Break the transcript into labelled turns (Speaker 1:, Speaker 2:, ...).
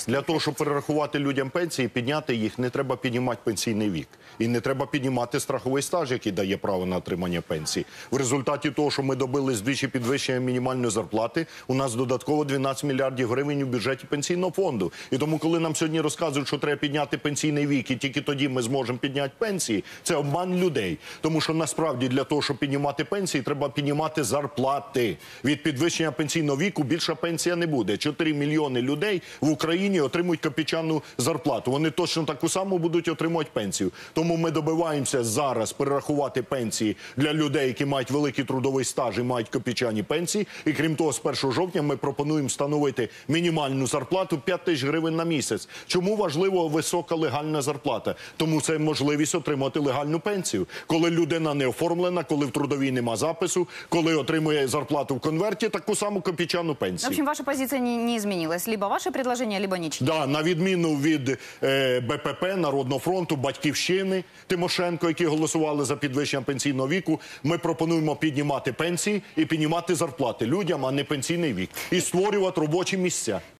Speaker 1: Для того, щоб перерахувати людям пенсії, підняти їх, не треба піднімати пенсійний вік. І не треба піднімати страховий стаж, який дає право на отримання пенсії. В результаті того, що ми добились двічі підвищення мінімальної зарплати, у нас додатково 12 мільярдів гривень у бюджеті пенсійного фонду. І тому, коли нам сьогодні розказують, що треба підняти пенсійний вік, і тільки тоді ми зможемо підняти пенсії, це обман людей. Тому що насправді для того, щоб піднімати пенсії, треба піднімати зарплати. Від підвищення пенсійного віку більша пенсія не буде. 4 мільйони людей в Україні отримують копійчану зарплату. Вони точно таку саму будуть отримувати пенсію. Тому ми добиваємося зараз перерахувати пенсії для людей, які мають великий трудовий стаж і мають копійчані пенсії. І крім того, з 1 жовтня ми пропонуємо встановити мінімальну зарплату 5 тисяч гривень на місяць. Чому важлива висока легальна зарплата? Тому це можливість отримати легальну пенсію. Коли людина не оформлена, коли в трудовій нема запису, коли отримує зарплату в конверті, таку саму копійчану пенсію.
Speaker 2: В общем, ваша позиция не изменилась. Либо ваше предложение, либо ничего.
Speaker 1: Да, на відміну від БПП, Народного фронту, Батьківщини, Тимошенко, які голосували за підвищення пенсійного віку, ми пропонуємо піднімати пенсії і піднімати зарплати людям, а не пенсійний вік. І створювати робочі місця.